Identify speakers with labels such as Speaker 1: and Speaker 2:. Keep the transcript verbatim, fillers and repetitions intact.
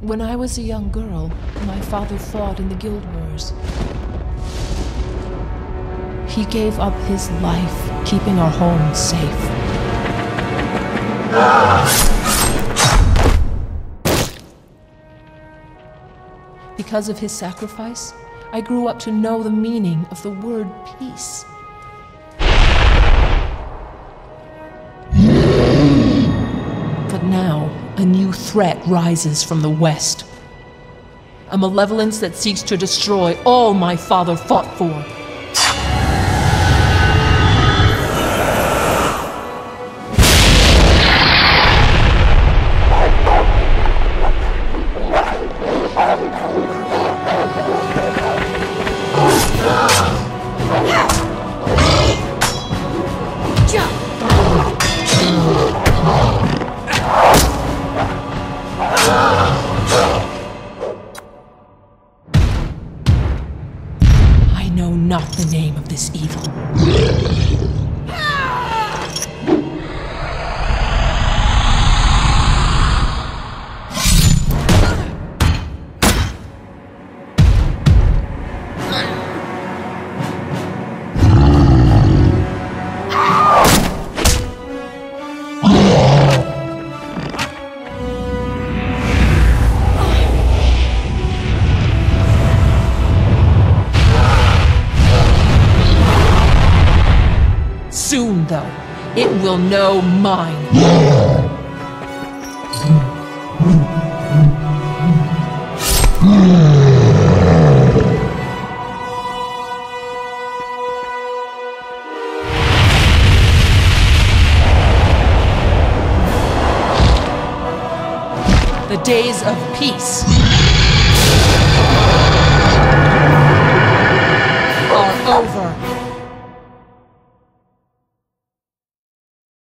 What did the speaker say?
Speaker 1: When I was a young girl, my father fought in the Guild Wars. He gave up his life, keeping our home safe. Because of his sacrifice, I grew up to know the meaning of the word peace. But now, a new threat rises from the West. A malevolence that seeks to destroy all my father fought for. I know not the name of this evil. Soon, though, it will know mine. The days of peace